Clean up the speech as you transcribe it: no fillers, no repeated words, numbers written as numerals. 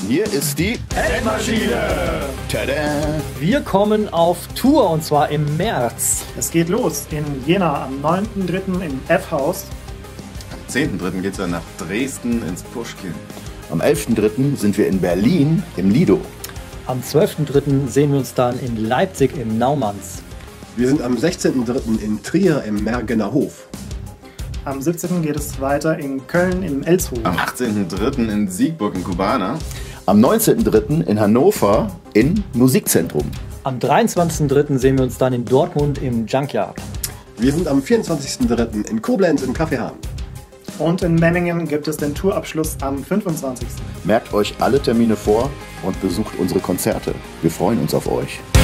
Hier ist die Endmaschine. Tada! Wir kommen auf Tour und zwar im März. Es geht los in Jena am 9.3. im F-Haus. Am 10.3. geht es dann nach Dresden ins Puschkin. Am 11.3. sind wir in Berlin im Lido. Am 12.3. sehen wir uns dann in Leipzig im Naumanns. Wir sind am 16.3. in Trier im Mergener Hof. Am 17. geht es weiter in Köln im Elshof. Am 18.3. in Siegburg in Kubana. Am 19.3. in Hannover im Musikzentrum. Am 23.3. sehen wir uns dann in Dortmund im Junkyard. Wir sind am 24.3. in Koblenz im Café Hahn. Und in Memmingen gibt es den Tourabschluss am 25. Merkt euch alle Termine vor und besucht unsere Konzerte. Wir freuen uns auf euch.